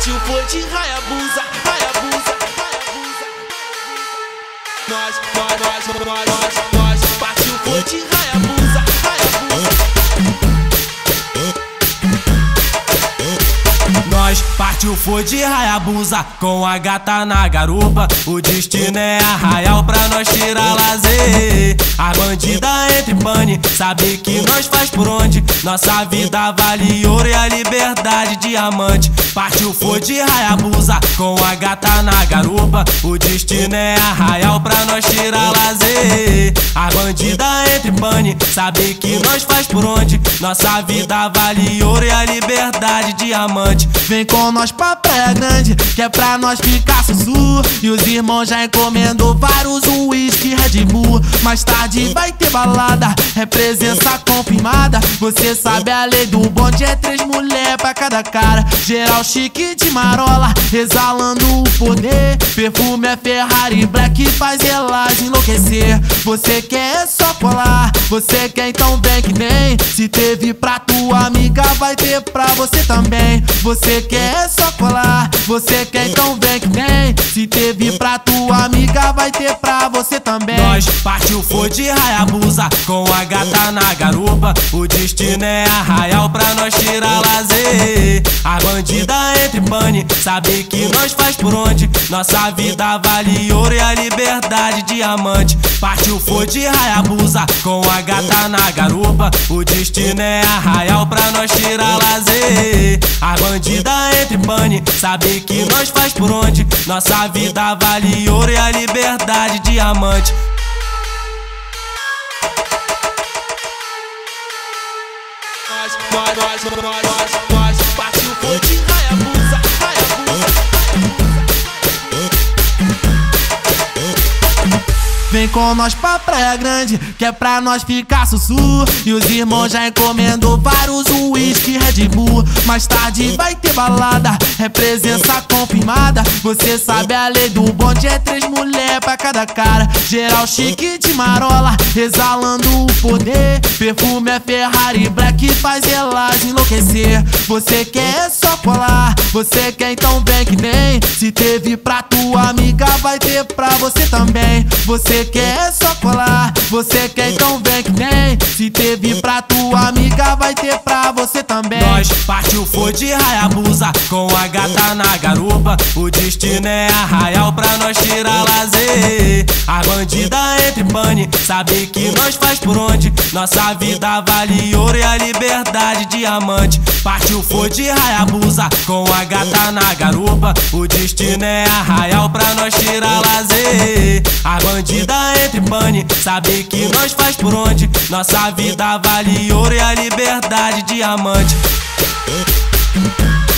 partiu foi de Hayabusa, Hayabusa, Hayabusa. Nós partiu foi de Hayabusa, Hayabusa. Nós partiu foi de Hayabusa, com a gata na garupa. O destino é Arraial pra nós tirar lazer. A bandida entre pane, sabe que nós faz por onde. Nossa vida vale ouro e a liberdade diamante. Partiu foi de Hayabusa, com a gata na garupa. O destino é Arraial pra nós tirar lazer. A bandida entre pane, sabe que nós faz por onde. Nossa vida vale ouro e a liberdade diamante. Vem com nós pra Praia Grande, que é pra nós ficar sussu. E os irmãos já encomendou vários uísque Red Bull. Mais tarde vai ter balada, é presença confirmada. Você sabe a lei do bonde, é 3 mulher pra cada cara. Geral chique de marola, exalando o poder. Perfume é Ferrari Black, faz elas enlouquecer. Você quer só colar, você quer então vem que vem. Se teve pra tua amiga, vai ter pra você também. Você quer só colar, você quer então vem que vem. Se teve pra tua amiga, vai ter pra você também. Nós partiu foi de Hayabusa, com a gata na garupa. O destino é Arraial pra nós tirar lazer. A bandida entre pane, sabe que nós faz por onde. Nossa vida vale ouro e a liberdade diamante. Partiu foi de Hayabusa, com a gata na garupa. O destino é Arraial pra nós tirar lazer. A bandida entre pane, sabe que nós faz por onde. Nossa vida vale ouro e a liberdade diamante. Nós partiu foi de Hayabusa, Hayabusa. Vem com nós pra Praia Grande, que é pra nós ficar sussu. E os irmãos já encomendou vários uísque Red Bull. Mais tarde vai ter balada, é presença confirmada. Você sabe a lei do bonde, é 3 mulher pra cada cara. Geral chique de marola, exalando o poder. Perfume é Ferrari Black, faz elas enlouquecer. Você quer só colar, você quer então vem que vem. Se teve pra tua amiga, vai ter pra você também. Você quer só colar, você quer então vem que vem. Se teve pra tua amiga, vai ter pra você também. Nós partiu foi de Hayabusa, com a gata na garupa. O destino é Arraial pra nós tirar lazer. A bandida entre pane, sabe que nós faz por onde. Nossa vida vale ouro e a liberdade diamante. Partiu foi de Hayabusa, com a gata na garupa. O destino é Arraial pra nós tirar lazer. A bandida entre pane, sabe que nós faz por onde. Nossa vida vale ouro e a liberdade diamante.